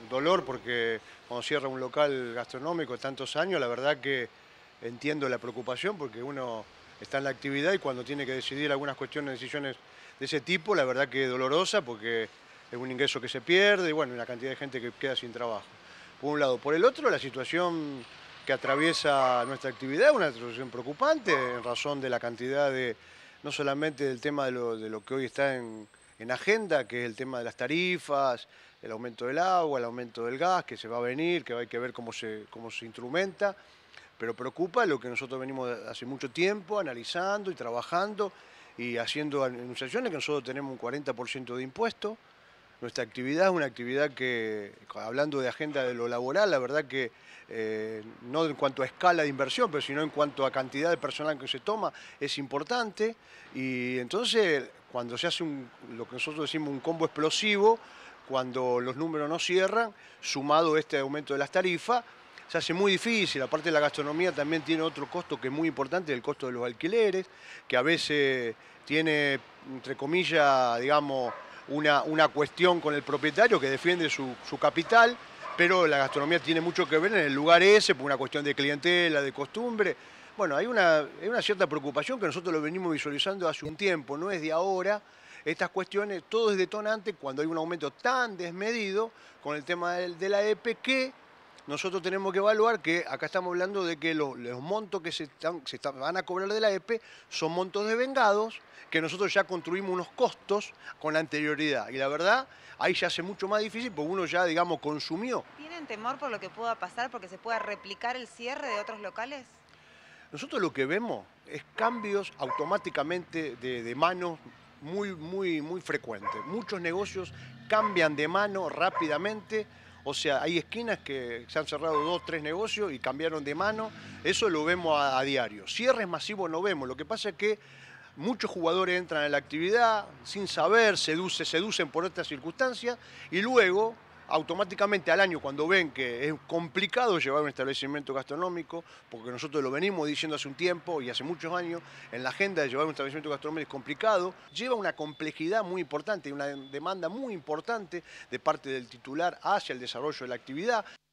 dolor porque cuando cierra un local gastronómico tantos años, la verdad que entiendo la preocupación porque uno está en la actividad y cuando tiene que decidir algunas cuestiones, decisiones de ese tipo, la verdad que es dolorosa porque es un ingreso que se pierde y bueno, una cantidad de gente que queda sin trabajo. Por un lado. Por el otro, la situación que atraviesa nuestra actividad es una situación preocupante en razón de la cantidad de, no solamente del tema de lo que hoy está en agenda, que es el tema de las tarifas, el aumento del agua, el aumento del gas, que se va a venir, que hay que ver cómo se instrumenta, pero preocupa lo que nosotros venimos hace mucho tiempo analizando y trabajando y haciendo anunciaciones, que nosotros tenemos un 40% de impuestos. Nuestra actividad es una actividad que, hablando de agenda de lo laboral, la verdad que no en cuanto a escala de inversión, pero sino en cuanto a cantidad de personal que se toma, es importante. Y entonces, cuando se hace lo que nosotros decimos un combo explosivo, cuando los números no cierran, sumado a este aumento de las tarifas, se hace muy difícil. Aparte de la gastronomía también tiene otro costo que es muy importante, el costo de los alquileres, que a veces tiene, entre comillas, digamos, una cuestión con el propietario que defiende su capital, pero la gastronomía tiene mucho que ver en el lugar ese, por una cuestión de clientela, de costumbre. Bueno, hay una cierta preocupación que nosotros lo venimos visualizando hace un tiempo, no es de ahora. Estas cuestiones, todo es detonante cuando hay un aumento tan desmedido con el tema de la EPE que nosotros tenemos que evaluar que acá estamos hablando de que los montos que van a cobrar de la EPE son montos devengados, que nosotros ya construimos unos costos con anterioridad. Y la verdad, ahí se hace mucho más difícil porque uno ya, digamos, consumió. ¿Tienen temor por lo que pueda pasar porque se pueda replicar el cierre de otros locales? Nosotros lo que vemos es cambios automáticamente de manos muy frecuentes. Muchos negocios cambian de mano rápidamente. O sea, hay esquinas que se han cerrado 2, 3 negocios y cambiaron de mano. Eso lo vemos a diario. Cierres masivos no vemos. Lo que pasa es que muchos jugadores entran en la actividad sin saber, seducen por otras circunstancias y luego automáticamente al año, cuando ven que es complicado llevar un establecimiento gastronómico, porque nosotros lo venimos diciendo hace un tiempo y hace muchos años, en la agenda de llevar un establecimiento gastronómico es complicado, lleva una complejidad muy importante y una demanda muy importante de parte del titular hacia el desarrollo de la actividad.